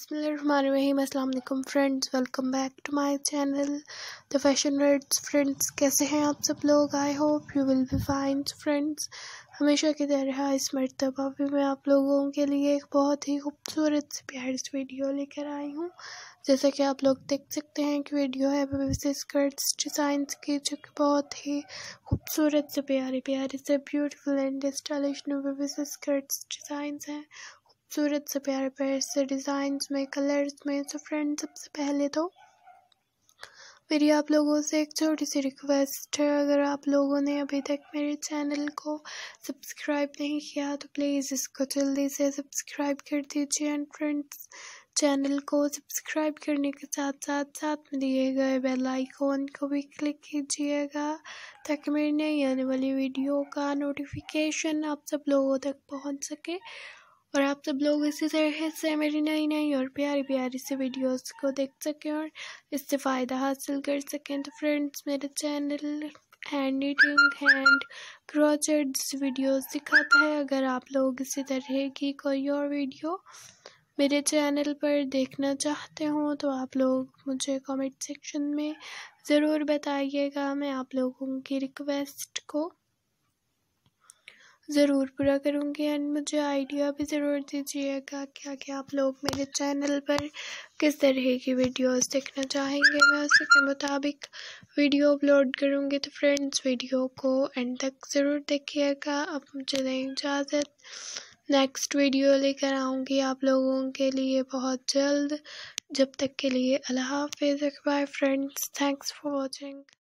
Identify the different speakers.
Speaker 1: बिस्मिल्लाहिर्रहमानिर्रहीम। अस्सलाम वालेकुम friends, welcome back to my channel the fashion words. Friends, कैसे हैं आप सब लोग? I hope you will be fine. Friends, हमेशा की तरह इस मरतबा भी मैं आप लोगों के लिए एक बहुत ही खूबसूरत सी प्यारी सी वीडियो लेकर आई हूँ। जैसा कि आप लोग देख सकते हैं कि वीडियो है बेबी से स्कर्ट्स डिज़ाइंस की, जो कि बहुत ही खूबसूरत से प्यारे से ब्यूटीफुल एंड स्टाइलिश बेबी से स्कर्ट्स डिज़ाइंस हैं। खूबसूरत से प्यारे से डिज़ाइंस में, कलर्स में। तो फ्रेंड्स, सबसे पहले तो मेरी आप लोगों से एक छोटी सी रिक्वेस्ट है, अगर आप लोगों ने अभी तक मेरे चैनल को सब्सक्राइब नहीं किया तो प्लीज़ इसको जल्दी से सब्सक्राइब कर दीजिए। एंड फ्रेंड्स, चैनल को सब्सक्राइब करने के साथ साथ में दिए गए बेल आइकॉन को भी क्लिक कीजिएगा, ताकि मेरी नई आने वाली वीडियो का नोटिफिकेशन आप सब लोगों तक पहुंच सके और आप सब लोग इसी तरह से मेरी नई और प्यारी सी वीडियोस को देख सकें और इससे फ़ायदा हासिल कर सकें। तो फ्रेंड्स, मेरे channel hand knitting, hand crochet videos दिखाता है। अगर आप लोग इसी तरह की कोई और वीडियो मेरे चैनल पर देखना चाहते हो तो आप लोग मुझे कमेंट सेक्शन में ज़रूर बताइएगा। मैं आप लोगों की रिक्वेस्ट को ज़रूर पूरा करूँगी। एंड मुझे आइडिया भी ज़रूर दीजिएगा कि आप लोग मेरे चैनल पर किस तरह की वीडियोस देखना चाहेंगे। मैं उसी के मुताबिक वीडियो अपलोड करूँगी। तो फ्रेंड्स, वीडियो को एंड तक ज़रूर देखिएगा। अब मुझे दें इजाज़त, नेक्स्ट वीडियो लेकर आऊँगी आप लोगों के लिए बहुत जल्द। जब तक के लिए अल्लाह हाफ़िज़। Bye friends, thanks for watching.